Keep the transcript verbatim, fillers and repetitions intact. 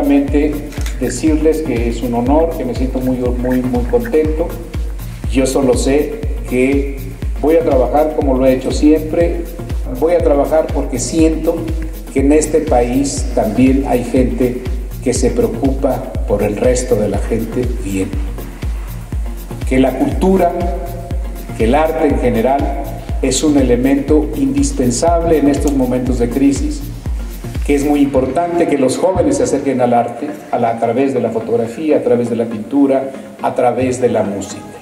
solamente decirles que es un honor, que me siento muy, muy, muy contento. Yo solo sé que voy a trabajar como lo he hecho siempre, voy a trabajar porque siento que en este país también hay gente que se preocupa por el resto de la gente bien. Que la cultura, que el arte en general es un elemento indispensable en estos momentos de crisis, que es muy importante que los jóvenes se acerquen al arte a, la, a través de la fotografía, a través de la pintura, a través de la música.